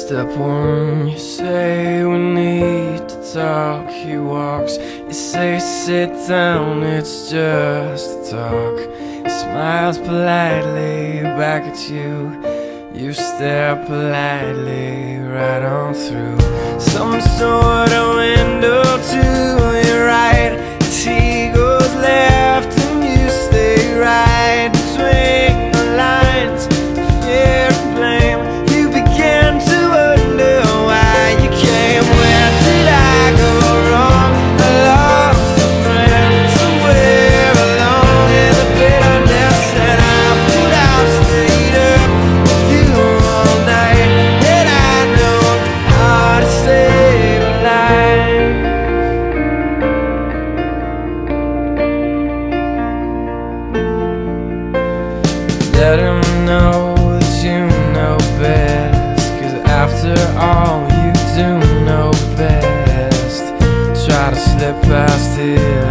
Step one, you say we need to talk. He walks, you say sit down, it's just talk. He smiles politely back at you. You stare politely right on through some sort of window to your right. As he goes left and you stay right between the lines of fear and blame. You begin to wonder why you came. Where did I go wrong? I lost a friend somewhere along in the bitterness, and I would have stayed up with you all night. And I know how to save a life. Let him know that you know best, 'cause after all you do know best. Try to slip past it